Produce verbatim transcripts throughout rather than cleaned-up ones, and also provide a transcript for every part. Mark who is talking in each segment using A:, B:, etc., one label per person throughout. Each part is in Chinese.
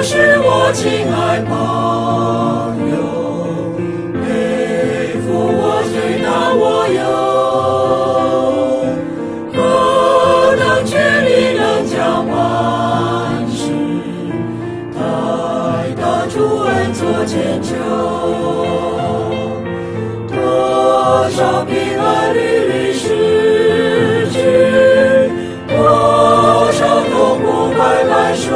A: 是我亲爱朋友，背负我罪担我忧，何等权力能将万事带到主恩座前求？多少平安屡屡失去，多少痛苦白白受，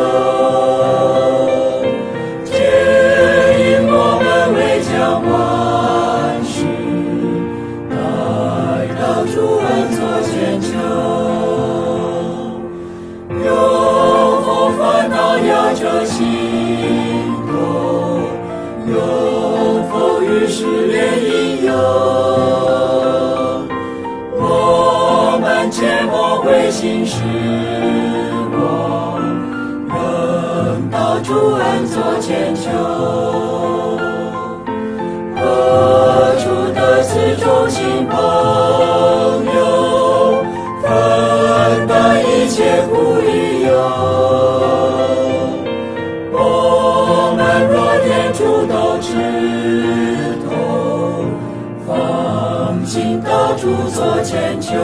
A: 皆因我们未将万事带到主恩座前求。有否烦恼压着心头？有否于失恋引诱？我们切莫灰心失望，仍到主恩座前求。何处得此众亲朋友，分担一切苦与忧？我们若天主都知透，放心到主座前求。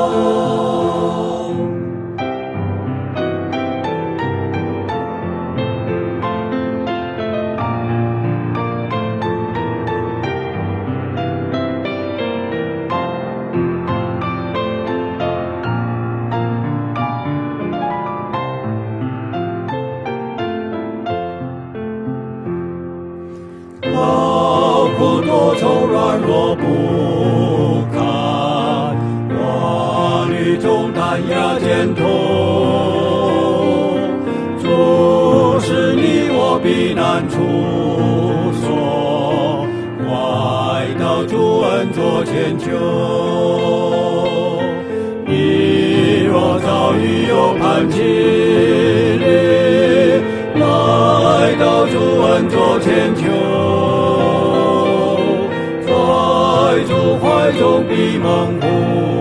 A: 劳苦多愁软弱不堪，瓦砾中担压肩头。主是你我避难处所，快到主恩座前求。你若遭遇有盼气力，来到主恩座前求。在主怀中必蒙福。